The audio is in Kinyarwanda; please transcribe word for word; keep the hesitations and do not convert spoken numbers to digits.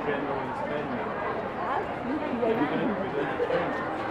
general in Spain now. Ah, sí, Are you going to yeah. present in Spain?